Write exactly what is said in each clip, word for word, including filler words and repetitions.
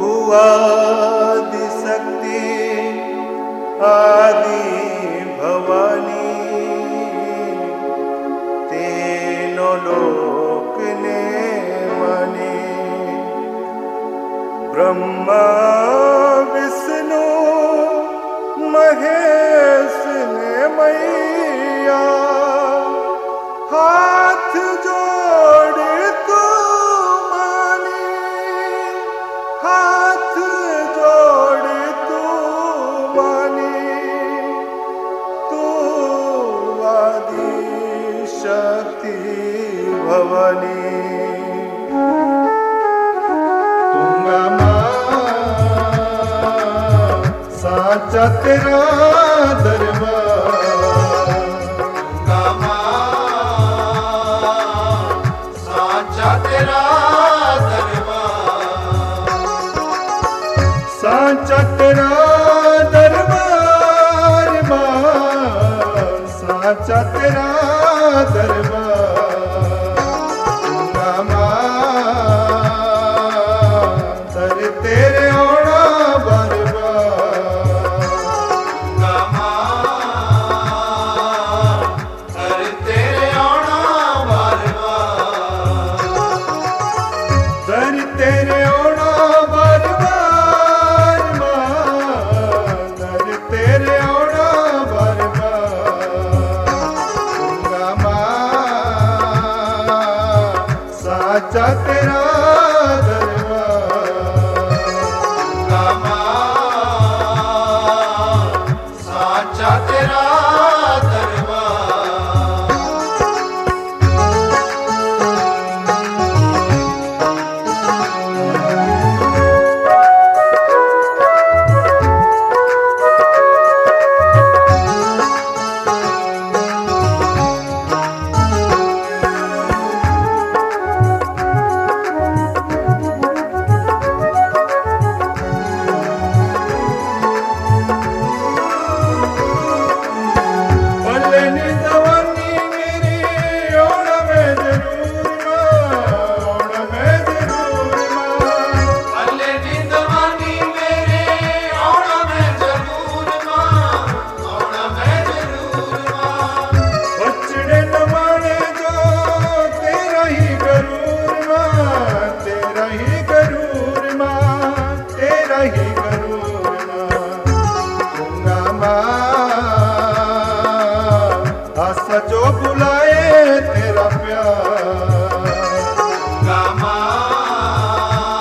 आदिशक्ति आदि भवानी तीनों लोक ने माने। ब्रह्मा विष्णु महेश ने मैया हाथ जोड़ तू मानी, हाथ जोड़ तू मानी। तू आदि शक्ति भवानी। तुंगा मां साचा तेरा दरबार, तुंगा मां साचा तेरा दरबार, साचा तेरा दरबार मां, साचा तेरा दरबार। तुंगा मां दर तेरे औड़ा बार बार, तुंगा मां हर तेरे औड़ा बार बार, दर तेरे औड़ा बार बार मां, दर तेरे औड़ा बार बार। तुंगा मां साचा तेरा दरबार, तुंगा मां साचा तेरा दरबार। पलनी दवानी मेरी ओड़ में जरूर मां, ओड़ में जरूर मां। भले निंदवानी मेरे औड़ा में जरूर मां, औड़ा में जरूर मां। बचड़े न माने जो तेरा ही गरूर मां, तेरा ही गरूर मां, तेरा ही गरूर मां। तुंगा मां आशा जो बुलाए तेरा प्यार, तुंगा मां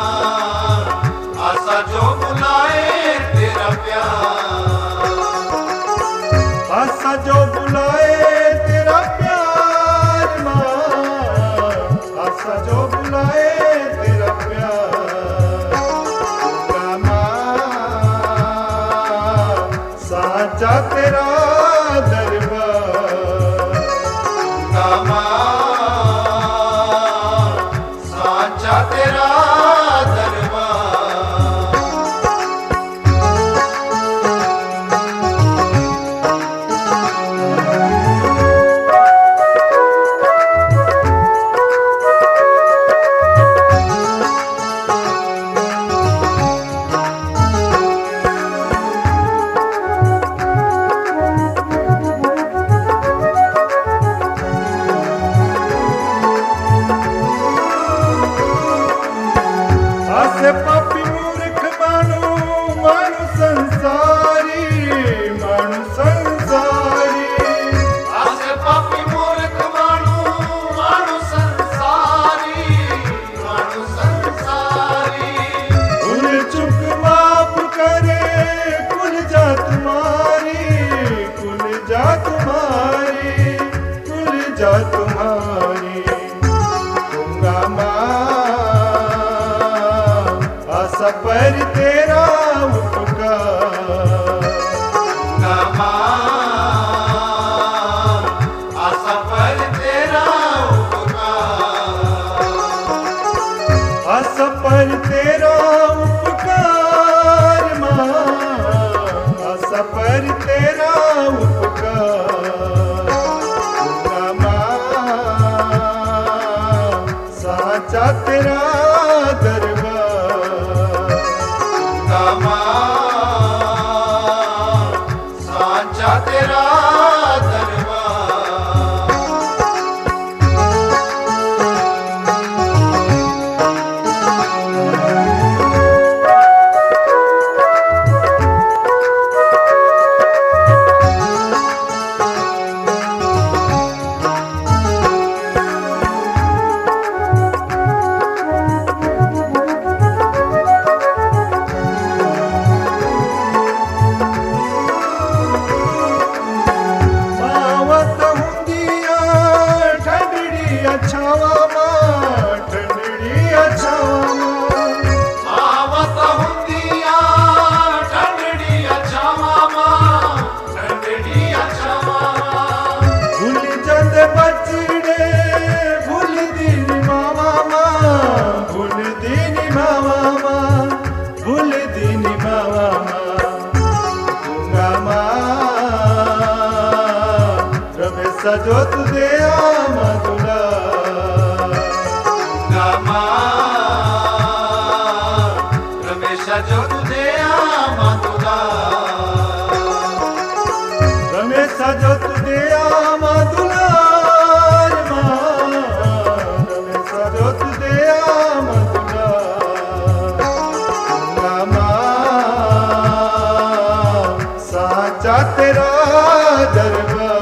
आशा जो बुलाए तेरा प्यार, आशा जो बुलाए तेरा प्यार मां, आशा जो बुलाए तेरा प्यार। तुंगा मां साचा तेरा दरबार, तुंगा मां साचा तेरा दरबार। आसे पापी मूर्ख मानु मानु संसारी, मानु संसारी। आसे पापी मूर्ख मानु मानु संसारी, मानु संसारी। भूल चुक माफ करे कुल जा तुम्हारी, कुल जा तुम्हारी, कुल जा तुम्हारी। तुंगा मां आशा पर तेरा उपकार, तुंगा मां आशा पर तेरा उपकार, आशा पर तेरा उपकार मां, आशा पर तेरा उपकार। तुंगा मां साचा तेरा दरबार, सजो तुझे मधुला गंगा मां रमेश जो तुझे मधुला रमेश जो तुझे मधुला रमेश जो तुझे मधुला गंगा मां साचा तेरा दरबार